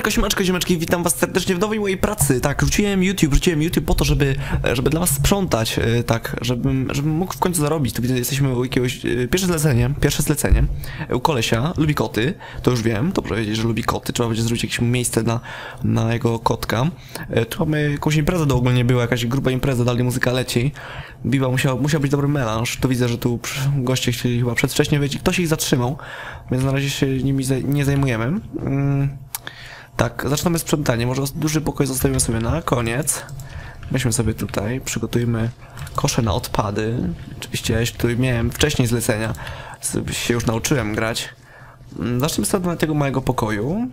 Siemaneczko, ziomeczki, witam was serdecznie w nowej mojej pracy. Tak, rzuciłem YouTube po to, żeby dla was sprzątać, tak, żebym mógł w końcu zarobić. Tu widzę, jesteśmy u jakiegoś, pierwsze zlecenie, u kolesia, lubi koty, to już wiem, dobrze wiedzieć, że lubi koty, trzeba będzie zrobić jakieś miejsce na jego kotka. Tu mamy jakąś imprezę, do ogólnie była jakaś gruba impreza, dalej muzyka leci. Biba musiał być dobry melanż, to widzę, że tu goście chcieli chyba przedwcześnie wyjść i ktoś ich zatrzymał, więc na razie się nimi nie zajmujemy. Tak, zaczynamy sprzątanie, może duży pokój zostawimy sobie na koniec. Weźmy sobie tutaj, przygotujmy kosze na odpady. Oczywiście ja tu miałem wcześniej zlecenia, się już nauczyłem grać. Zacznijmy sobie od tego małego pokoju.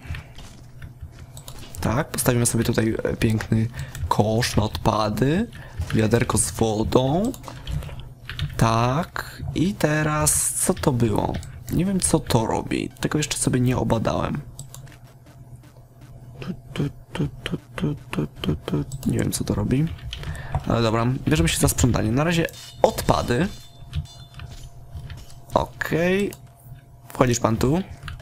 Tak, postawimy sobie tutaj piękny kosz na odpady, wiaderko z wodą. Tak, i teraz co to było? Nie wiem, co to robi, tego jeszcze sobie nie obadałem. Nie wiem, co to robi. Ale dobra, bierzemy się za sprzątanie. Na razie odpady. Okej. Wchodzisz pan tu.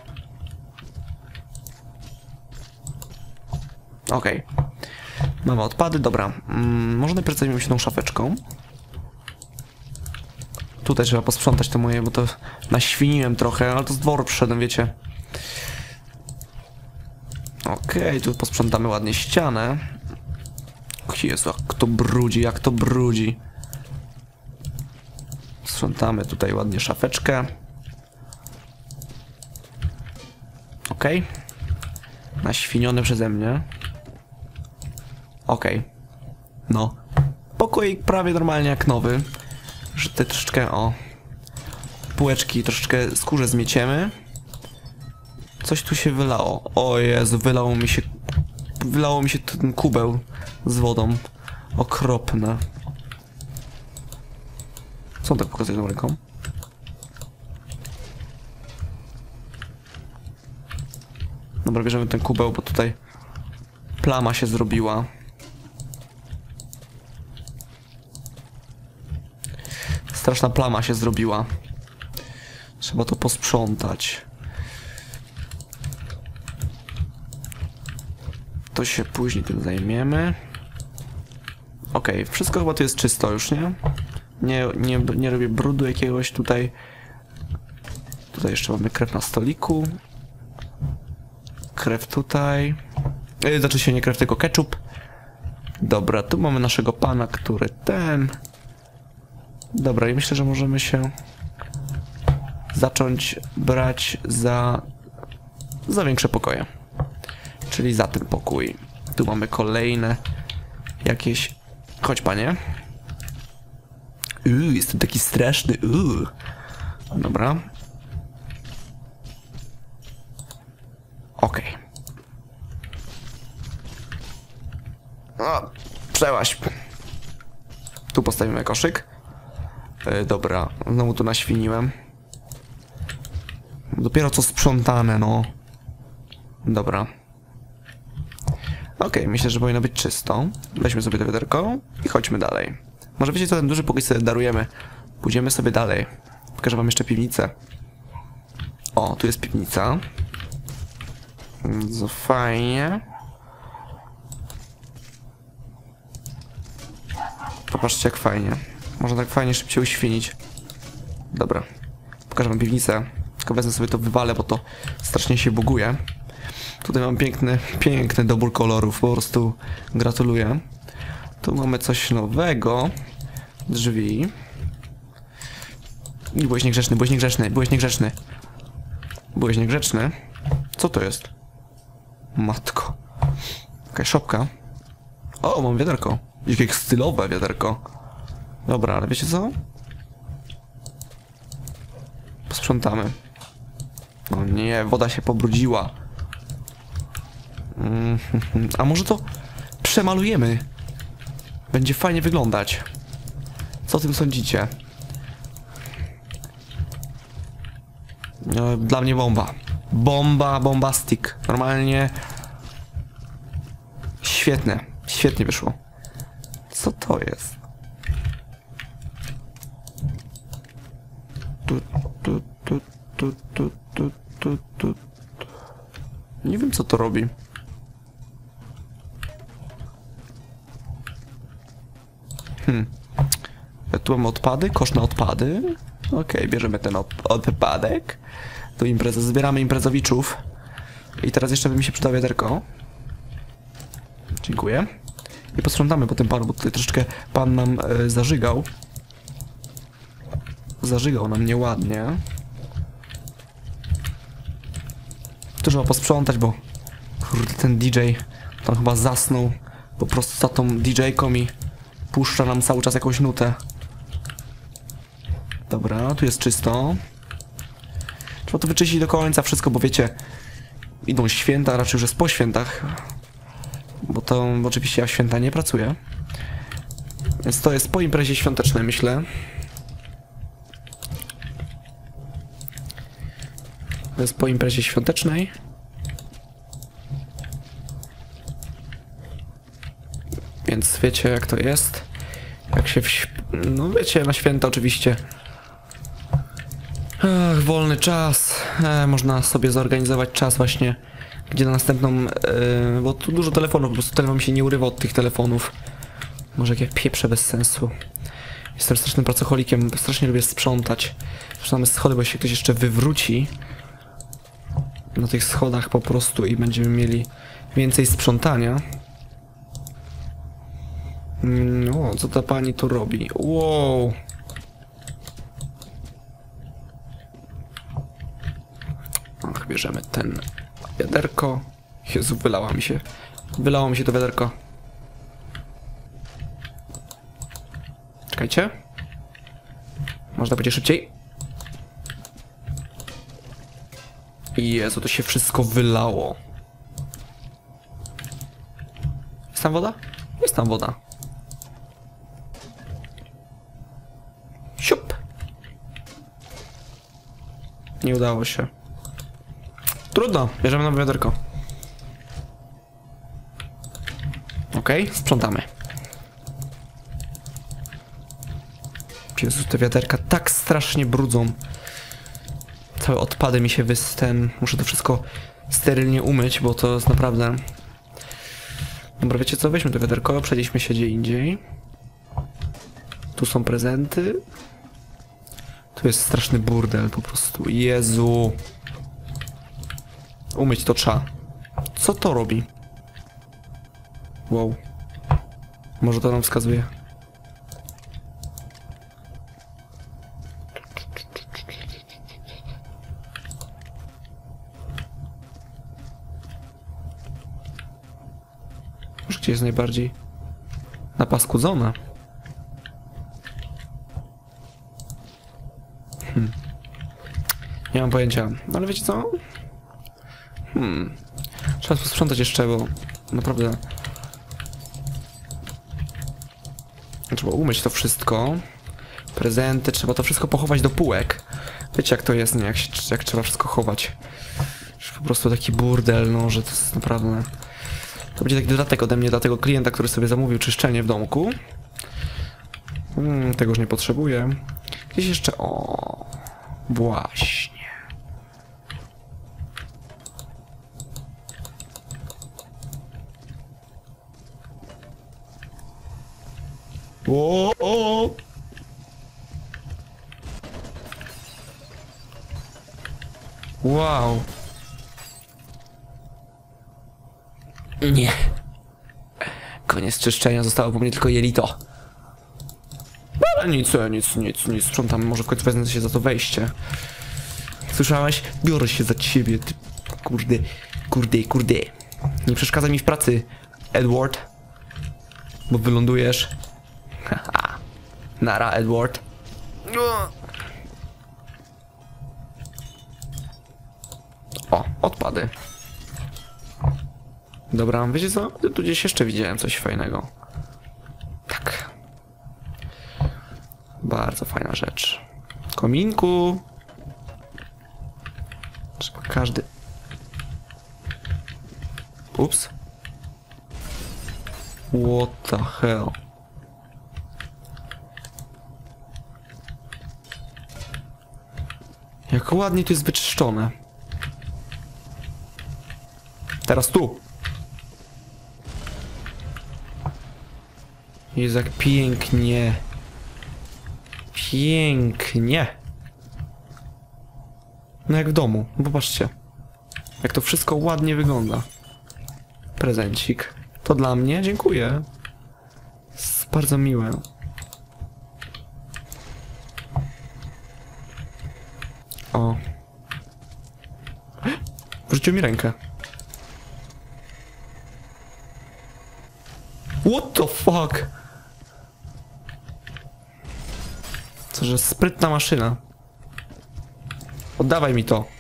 Okej. Mamy odpady, dobra. Może najpierw zajmiemy się tą szafeczką. Tutaj trzeba posprzątać to moje, bo to naświniłem trochę, ale to z dworu przyszedłem, wiecie. Okej, tu posprzątamy ładnie ścianę. Jezu, jak to brudzi. Sprzątamy tutaj ładnie szafeczkę. Okej. Naświniony przeze mnie. Okej. No. Pokoik prawie normalnie jak nowy. Że te troszeczkę, półeczki troszeczkę skórze zmieciemy. Coś tu się wylało. O Jezu, wylało mi się ten kubeł z wodą. Okropne. Co on tak pokazuje tą ręką? Dobra, bierzemy ten kubeł, bo tutaj plama się zrobiła. Straszna plama się zrobiła. Trzeba to posprzątać. To się później tym zajmiemy. Okej, wszystko chyba tu jest czysto już, nie? Nie robię brudu jakiegoś tutaj. Tutaj jeszcze mamy krew na stoliku. Krew tutaj. Znaczy się nie krew, tylko ketchup. Dobra, tu mamy naszego pana, który Dobra, i myślę, że możemy się zacząć brać za większe pokoje. Czyli za ten pokój. Tu mamy kolejne jakieś... Chodź, panie. Jestem taki straszny. Dobra. Okej. Przełaź. Tu postawimy koszyk. Dobra, znowu tu naświniłem. Dopiero co sprzątane, no. Dobra. Okej, myślę, że powinno być czysto. Weźmy sobie to wiaderko i chodźmy dalej. Może wiecie co, ten duży pokój sobie darujemy. Pójdziemy sobie dalej. Pokażę wam jeszcze piwnicę. O, tu jest piwnica. Bardzo fajnie. Popatrzcie jak fajnie. Można tak fajnie szybciej uświenić. Dobra. Pokażę wam piwnicę. Tylko wezmę sobie to, wywalę, bo to strasznie się buguje. Tutaj mam piękny dobór kolorów, po prostu gratuluję. Tu mamy coś nowego. Drzwi. I byłeś niegrzeczny. Co to jest? Matko. Jakaś szopka. O, mam wiaderko. Jakie stylowe wiaderko. Dobra, ale wiecie co? Posprzątamy. No nie, woda się pobrudziła. A może to przemalujemy? Będzie fajnie wyglądać. Co o tym sądzicie? Dla mnie bomba. Bombastic. Normalnie świetne. Świetnie wyszło. Co to jest? Nie wiem co to robi. Tu mamy odpady, kosz na odpady. Okej, bierzemy ten odpadek. Tu imprezę, zbieramy imprezowiczów. I teraz jeszcze by mi się przydało wiaderko. Dziękuję. I posprzątamy po tym panu, bo tutaj troszeczkę pan nam zażygał. Zażygał nam nieładnie. Tu trzeba posprzątać, bo kurde, ten DJ tam chyba zasnął po prostu za tą DJ-ką i puszcza nam cały czas jakąś nutę. Dobra, tu jest czysto. Trzeba to wyczyścić do końca wszystko, bo wiecie, idą święta, raczej już jest po świętach. Bo oczywiście ja w święta nie pracuję. Więc to jest po imprezie świątecznej, myślę. To jest po imprezie świątecznej. Więc wiecie jak to jest. Jak się no wiecie, na święta oczywiście. Ach, wolny czas. Można sobie zorganizować czas właśnie, gdzie na następną... bo tu dużo telefonów, po prostu telefon mi się nie urywa od tych telefonów. Może jak pieprze bez sensu. Jestem strasznym pracocholikiem, strasznie lubię sprzątać. Zaczynamy schody, bo się ktoś jeszcze wywróci na tych schodach po prostu i będziemy mieli więcej sprzątania. No, co ta pani tu robi? Wow. Ach, bierzemy ten wiaderko. Jezu, wylało mi się to wiaderko. Czekajcie. Można będzie szybciej. Jezu, to się wszystko wylało. Jest tam woda? Jest tam woda. Siup. Nie udało się. Trudno, bierzemy nowe wiaderko. Okej, sprzątamy. Jezu, te wiaderka tak strasznie brudzą. Całe odpady mi się muszę to wszystko sterylnie umyć, bo to jest naprawdę... Dobra, wiecie co? Weźmy to wiaderko, przejdźmy się gdzie indziej. Tu są prezenty. Tu jest straszny burdel po prostu. Jezu. Umyć to trzeba. Co to robi? Wow. Może to nam wskazuje. Może gdzie jest najbardziej napaskudzona? Nie mam pojęcia, ale wiecie co? Trzeba posprzątać jeszcze, bo naprawdę trzeba umyć to wszystko. Prezenty, trzeba to wszystko pochować do półek. Wiecie jak to jest, nie? Jak trzeba wszystko chować. Że po prostu taki burdel, no, że to jest naprawdę... To będzie taki dodatek ode mnie dla tego klienta, który sobie zamówił czyszczenie w domku. Tego już nie potrzebuję. Gdzieś jeszcze... O, właśnie. O! Wow. Nie. Koniec czyszczenia, zostało po mnie tylko jelito. Ale nic. Sprzątamy, może w końcu wezmę się za to wejście. Słyszałeś? Biorę się za ciebie, ty kurde. Nie przeszkadzaj mi w pracy, Edward. Bo wylądujesz. Haha. Nara, Edward. O, odpady. Dobra, wiecie co? Tu gdzieś jeszcze widziałem coś fajnego. Tak. Bardzo fajna rzecz. Kominku. Trzeba każdy... Ups. What the hell? Jak ładnie to jest wyczyszczone. Teraz tu. Jezu, jak pięknie. Pięknie. No jak w domu. Popatrzcie. Jak to wszystko ładnie wygląda. Prezencik. To dla mnie? Dziękuję. Jest bardzo miłe. O. Wrzucił mi rękę. What the fuck? Co, że sprytna maszyna. Oddawaj mi to.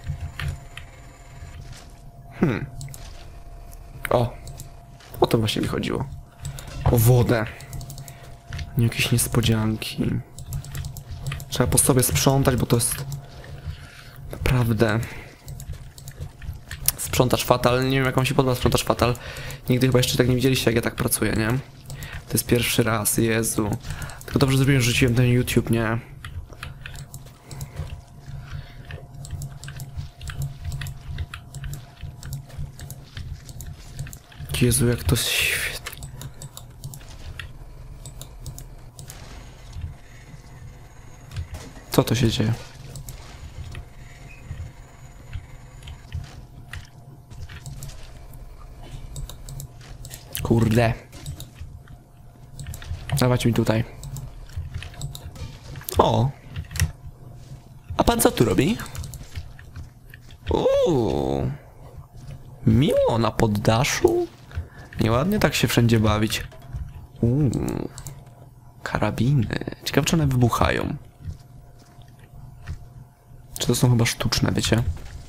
O to właśnie mi chodziło. O wodę. Nie jakieś niespodzianki. Trzeba po sobie sprzątać, bo to jest... Naprawdę... Sprzątacz fatal. Nie wiem, jak wam się podoba sprzątacz fatal. Nigdy chyba jeszcze tak nie widzieliście, jak ja tak pracuję, nie? To jest pierwszy raz, Jezu. Tylko dobrze zrobiłem, że rzuciłem ten YouTube, nie? Jezu, jak to świetnie. Co to się dzieje? Kurde. Dawać mi tutaj. O. A pan co tu robi? Miło na poddaszu. Nieładnie tak się wszędzie bawić. Karabiny. Ciekawe, czy one wybuchają. Czy to są chyba sztuczne, wiecie?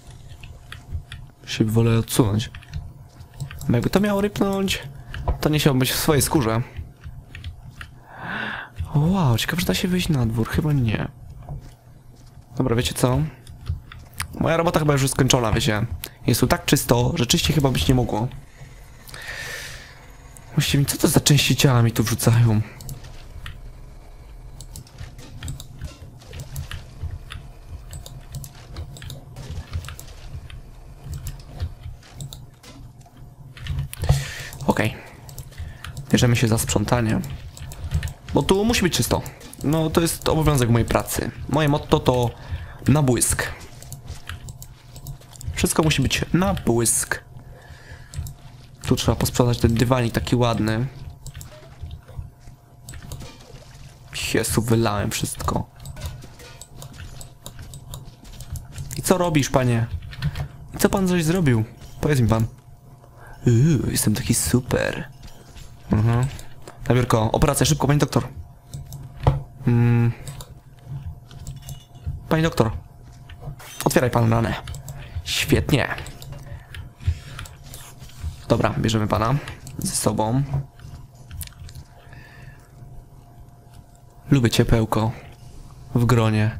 Się wolę odsunąć. Bo jakby to miało rypnąć, to nie chciałbym być w swojej skórze. Wow, ciekawe, czy da się wyjść na dwór. Chyba nie. Dobra, wiecie co? Moja robota chyba już jest skończona, wiecie. Jest tu tak czysto, że czyściej chyba być nie mogło. Właściwie, co to za części ciała mi tu wrzucają? Okej. Bierzemy się za sprzątanie. Bo tu musi być czysto. No, to jest obowiązek mojej pracy. Moje motto to na błysk. Wszystko musi być na błysk. Tu trzeba posprzątać ten dywanik taki ładny. Jezu, wylałem wszystko. I co robisz, panie? I co pan coś zrobił? Powiedz mi pan. Jestem taki super. Nabiórko, operacja, szybko, pani doktor. Pani doktor. Otwieraj pan ranę. Świetnie. Dobra, bierzemy pana ze sobą. Lubię ciepełko w gronie.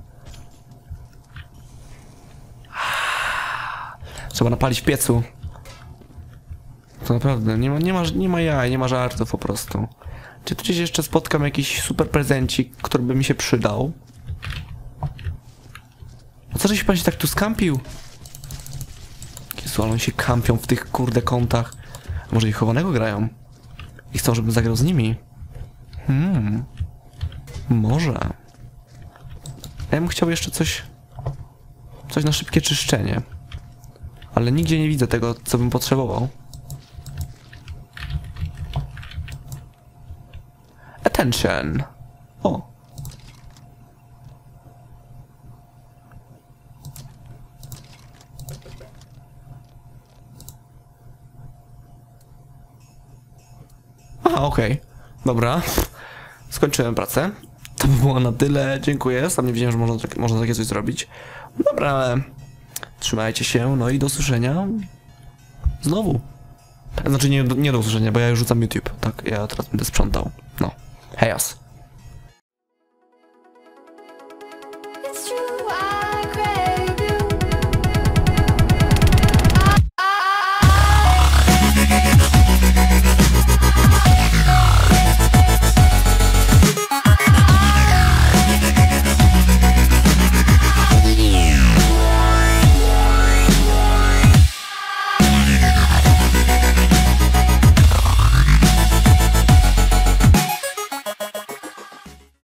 Trzeba napalić w piecu. To naprawdę, nie ma jaj, nie ma żartów po prostu. Czy tu gdzieś jeszcze spotkam jakiś super prezencik, który by mi się przydał? A co, żeś pan się tak tu skampił? Jezu, ale oni się kampią w tych kurde kątach. Może ich chowanego grają? I chcą, żebym zagrał z nimi? Może. Ja bym chciał jeszcze coś na szybkie czyszczenie. Ale nigdzie nie widzę tego, co bym potrzebował. Attention. O. Aha, okej. Dobra. Skończyłem pracę. To by było na tyle. Dziękuję. Sam nie wiedziałem, że można takie coś zrobić. Dobra, ale trzymajcie się, no i do usłyszenia znowu. Znaczy nie do usłyszenia, bo ja już rzucam YouTube. Tak, ja teraz będę sprzątał. No. Hejas.